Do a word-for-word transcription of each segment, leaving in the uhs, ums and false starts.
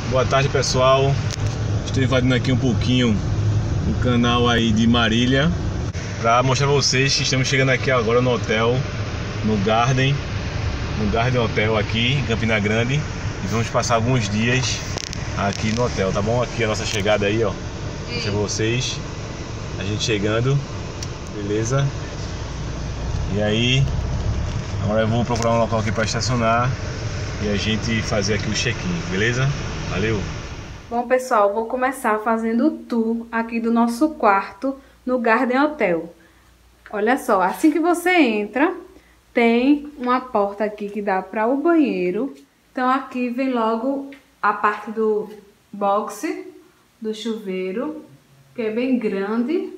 Boa tarde, pessoal. Estou invadindo aqui um pouquinho o canal aí de Marília para mostrar para vocês que estamos chegando aqui agora no hotel, no Garden, no Garden Hotel aqui em Campina Grande, e vamos passar alguns dias aqui no hotel, tá bom? Aqui a nossa chegada aí, ó. Mostrar para vocês a gente chegando, beleza? E aí, agora eu vou procurar um local aqui para estacionar e a gente fazer aqui o check-in, beleza? Valeu! Bom, pessoal, vou começar fazendo o tour aqui do nosso quarto no Garden Hotel. Olha só, assim que você entra, tem uma porta aqui que dá para o banheiro. Então aqui vem logo a parte do boxe, do chuveiro, que é bem grande.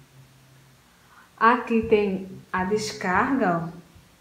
Aqui tem a descarga, ó.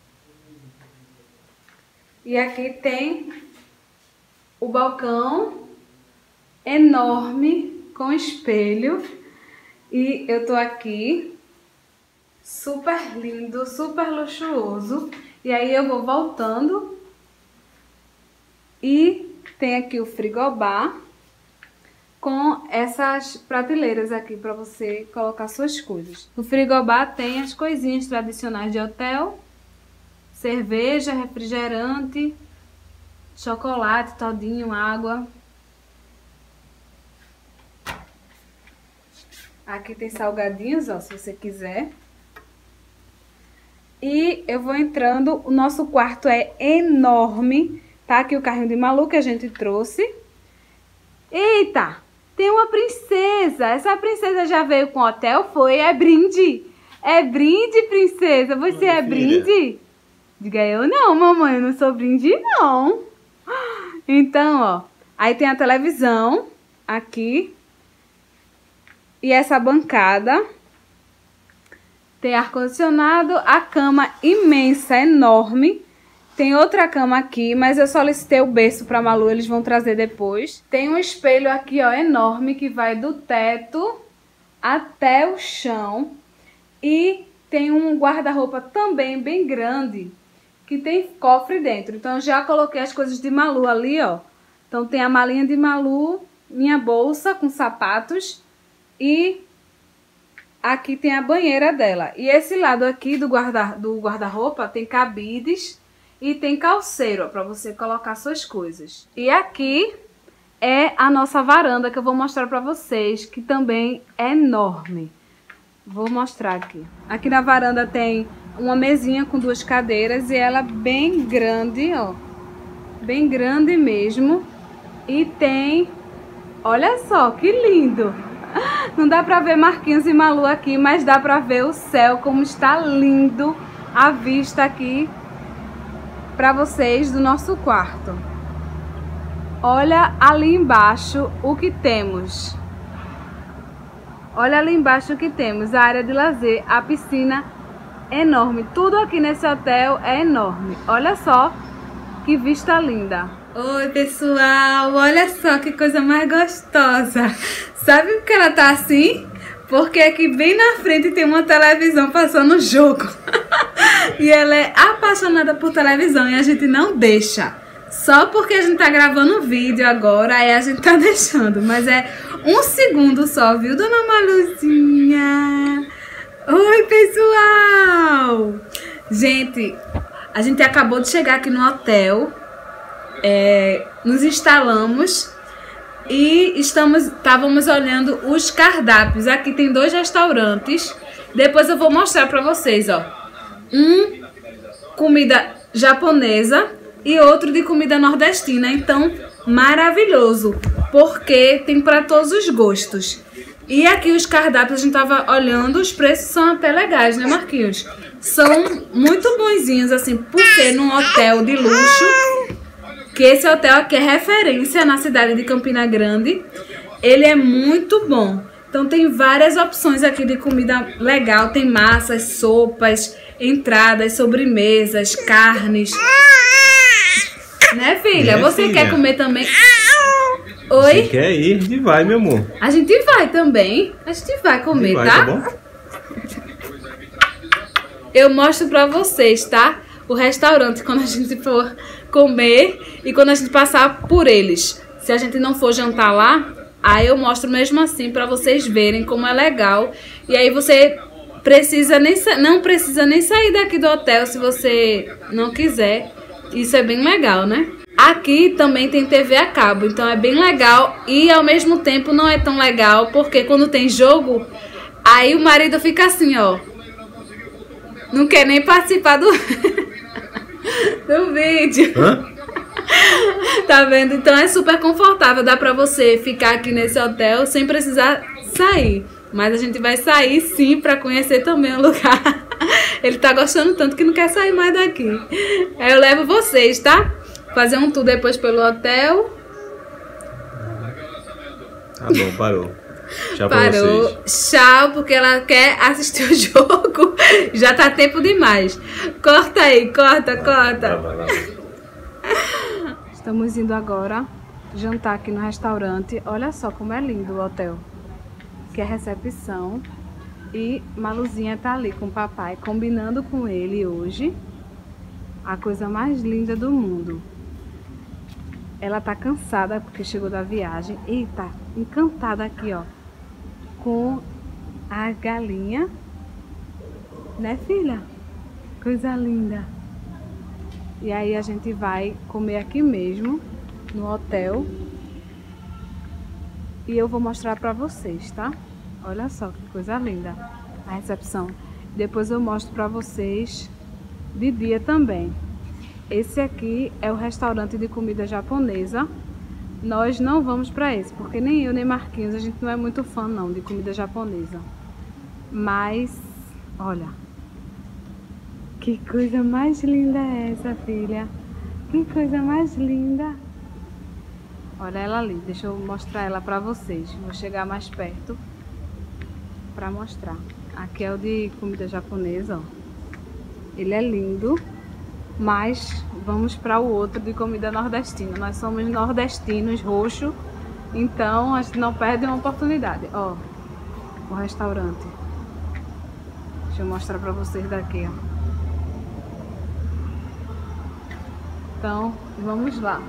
E aqui tem o balcão enorme com espelho. E eu tô aqui, super lindo, super luxuoso. E aí eu vou voltando. E tem aqui o frigobar com essas prateleiras aqui para você colocar suas coisas. No frigobar tem as coisinhas tradicionais de hotel: cerveja, refrigerante, chocolate todinho, água. Aqui tem salgadinhos, ó, se você quiser. E eu vou entrando, o nosso quarto é enorme. Tá aqui o carrinho de Malu que a gente trouxe. Eita, tem uma princesa. Essa princesa já veio com o hotel, foi? É brinde. É brinde, princesa. Você é brinde? Diga eu não, mamãe, eu não sou brinde, não. Então, ó, aí tem a televisão aqui. E essa bancada. Tem ar-condicionado, a cama imensa, enorme. Tem outra cama aqui, mas eu solicitei o berço para Malu, eles vão trazer depois. Tem um espelho aqui, ó, enorme, que vai do teto até o chão. E tem um guarda-roupa também bem grande, que tem cofre dentro. Então eu já coloquei as coisas de Malu ali, ó. Então tem a malinha de Malu, minha bolsa com sapatos e aqui tem a banheira dela. E esse lado aqui do guarda, do guarda-roupa tem cabides e tem calceiro, ó, para você colocar suas coisas. E aqui é a nossa varanda que eu vou mostrar para vocês, que também é enorme. Vou mostrar aqui. Aqui na varanda tem uma mesinha com duas cadeiras e ela bem grande, ó. Bem grande mesmo. E tem... Olha só, que lindo! Não dá pra ver Marquinhos e Malu aqui, mas dá pra ver o céu, como está lindo a vista aqui pra vocês do nosso quarto. Olha ali embaixo o que temos. Olha ali embaixo o que temos. A área de lazer, a piscina enorme. Tudo aqui nesse hotel é enorme. Olha só que vista linda. Oi, pessoal. Olha só que coisa mais gostosa. Sabe por que ela tá assim? Porque aqui bem na frente tem uma televisão passando o jogo. E ela é apaixonada por televisão e a gente não deixa. Só porque a gente tá gravando vídeo agora, aí a gente tá deixando. Mas é um segundo só, viu, dona Maluzinha? Oi, pessoal! Gente, a gente acabou de chegar aqui no hotel. É, nos instalamos e estamos, estávamos olhando os cardápios. Aqui tem dois restaurantes. Depois eu vou mostrar pra vocês, ó. Um comida japonesa e outro de comida nordestina. Então, maravilhoso, porque tem para todos os gostos. E aqui os cardápios, a gente tava olhando, os preços são até legais, né, Marquinhos? São muito bonzinhos, assim, por ser num hotel de luxo. Que esse hotel aqui é referência na cidade de Campina Grande. Ele é muito bom. Então tem várias opções aqui de comida legal. Tem massas, sopas, entradas, sobremesas, carnes. Né, filha? É, Você filha. quer comer também? Oi? Você quer ir? A gente vai, meu amor. A gente vai também. A gente vai comer, vai, tá? Tá bom? Eu mostro pra vocês, tá? O restaurante quando a gente for comer e quando a gente passar por eles. se a gente não for jantar lá, aí eu mostro mesmo assim pra vocês verem como é legal. E aí você precisa nem, não precisa nem sair daqui do hotel se você não quiser. Isso é bem legal, né? Aqui também tem T V a cabo, então é bem legal e ao mesmo tempo não é tão legal, porque quando tem jogo, aí o marido fica assim, ó. Não quer nem participar do, do vídeo. Hã? Tá vendo? Então é super confortável, dá pra você ficar aqui nesse hotel sem precisar sair. Mas a gente vai sair sim pra conhecer também o lugar. Ele tá gostando tanto que não quer sair mais daqui. Aí eu levo vocês, tá? Fazer um tour depois pelo hotel. Tá bom, parou. Tchau pra Parou. vocês. Tchau, porque ela quer assistir o jogo. Já tá tempo demais. Corta aí, corta, corta. Vai, vai, vai. Estamos indo agora jantar aqui no restaurante. Olha só como é lindo o hotel. Que é a recepção. E Maluzinha tá ali com o papai, combinando com ele hoje. A coisa mais linda do mundo. Ela tá cansada porque chegou da viagem. Eita, encantada aqui, ó. Com a galinha. Né, filha? Coisa linda. E aí a gente vai comer aqui mesmo, no hotel. E eu vou mostrar pra vocês, tá? Olha só que coisa linda a recepção. Depois eu mostro pra vocês de dia também. Esse aqui é o restaurante de comida japonesa. Nós não vamos pra esse, porque nem eu nem Marquinhos, a gente não é muito fã não de comida japonesa. Mas, olha, que coisa mais linda é essa, filha? Que coisa mais linda. Olha ela ali, deixa eu mostrar ela pra vocês. Vou chegar mais perto pra mostrar. Aqui é o de comida japonesa, ó. Ele é lindo. Mas vamos para o outro de comida nordestina. Nós somos nordestinos, roxo, então a gente não perde uma oportunidade. Ó, o restaurante. Deixa eu mostrar para vocês daqui, ó. Então, vamos lá.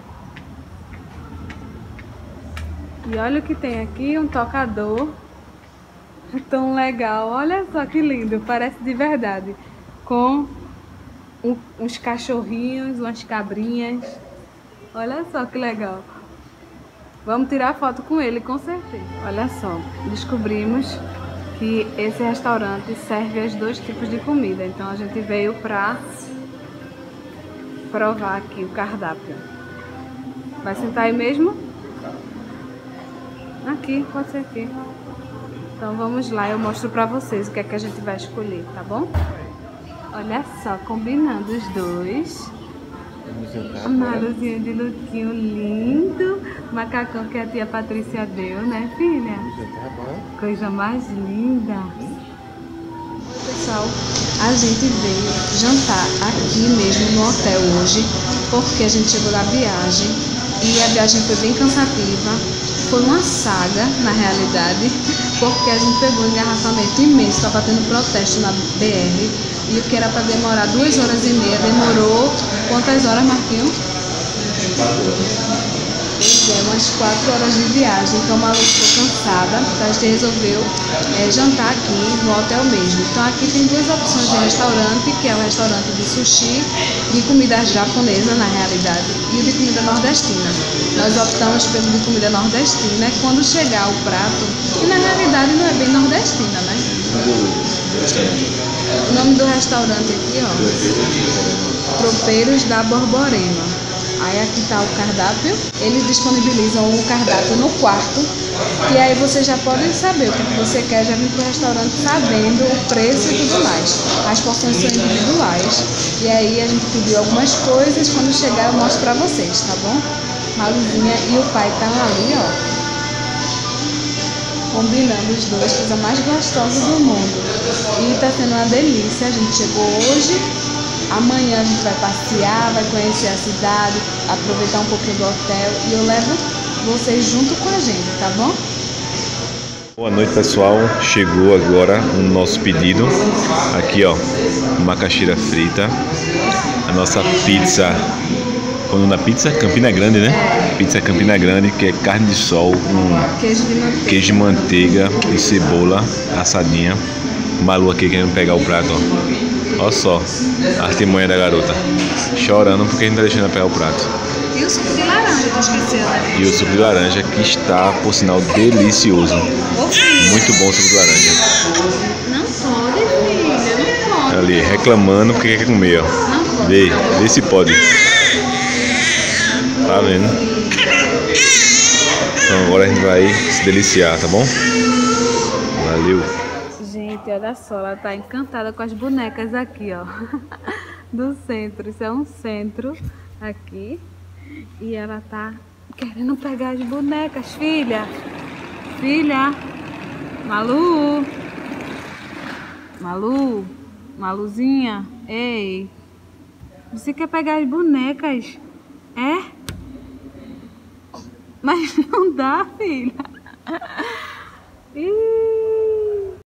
E olha o que tem aqui, um tocador. Tão legal, olha só que lindo, parece de verdade. Com Um, uns cachorrinhos, umas cabrinhas. Olha só que legal. Vamos tirar foto com ele, com certeza. Olha só, descobrimos que esse restaurante serve os dois tipos de comida. Então a gente veio pra provar aqui o cardápio. Vai sentar aí mesmo? Aqui, pode ser aqui. Então vamos lá, eu mostro pra vocês o que é que a gente vai escolher, tá bom? Olha só, combinando os dois. A Maluzinha de lookinho lindo. Macacão que a tia Patrícia deu, né, filha? Coisa mais linda. Oi, pessoal. A gente veio jantar aqui mesmo no hotel hoje, porque a gente chegou da viagem e a viagem foi bem cansativa. Foi uma saga, na realidade, porque a gente pegou um engarrafamento imenso, estava tendo protesto na B R. E o que era para demorar duas horas e meia, demorou quantas horas, Marquinhos? Pois é, umas quatro horas de viagem. Então a Malu ficou cansada, então a gente resolveu é, jantar aqui no hotel mesmo. Então aqui tem duas opções de restaurante, que é o restaurante de sushi, de comida japonesa na realidade, e o de comida nordestina. Nós optamos pelo de comida nordestina, e quando chegar o prato, que na realidade não é bem nordestina, né? O nome do restaurante aqui, ó, Tropeiros da Borborema. Aí aqui tá o cardápio. Eles disponibilizam o cardápio no quarto. E aí você já pode saber o que você quer, já vir pro restaurante sabendo o preço e tudo mais. As porções são individuais. E aí a gente pediu algumas coisas. Quando chegar eu mostro pra vocês, tá bom? Maluzinha e o pai tá ali, ó, combinando os dois, coisa mais gostosa do mundo. E tá sendo uma delícia. A gente chegou hoje, amanhã a gente vai passear, vai conhecer a cidade, aproveitar um pouquinho do hotel e eu levo vocês junto com a gente, tá bom? Boa noite, pessoal. Chegou agora o nosso pedido. Aqui, ó, macaxeira frita, a nossa pizza. Quando na pizza, Campina Grande, né? pizza Campina Grande, que é carne de sol com Queijo de manteiga. queijo de manteiga e cebola assadinha. Malu aqui querendo pegar o prato, ó. Olha só a artimanha da garota. Chorando porque a gente tá deixando ela pegar o prato. E o suco de laranja, tu esqueceu, né? E o suco de laranja, que está, por sinal, delicioso. Muito bom o suco de laranja. Não pode, filha, não pode. Ali, reclamando porque quer comer, ó. Vê, vê se pode. Tá vendo? Então agora a gente vai se deliciar, tá bom? Valeu. Gente, olha só, ela tá encantada com as bonecas aqui, ó. Do centro. Isso é um centro aqui. E ela tá querendo pegar as bonecas, filha. Filha. Malu. Malu. Maluzinha. Ei. Você quer pegar as bonecas? É? Mas não dá, filha.